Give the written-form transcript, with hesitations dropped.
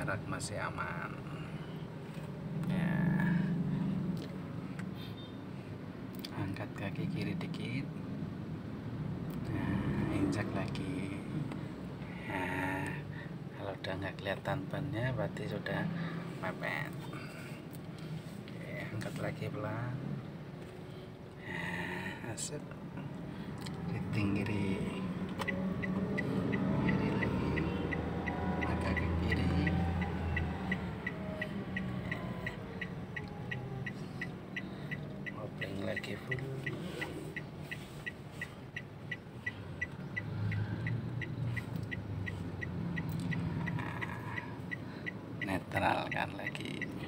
jarak masih aman ya. Angkat kaki kiri dikit, nah, injak lagi. Nah, kalau udah nggak kelihatan bannya berarti sudah mepet. Oke, angkat lagi pelan. Nah, asik. Riting kiri lagi, angkat ke kiri. Hoping lagi full. Netralkan lagi.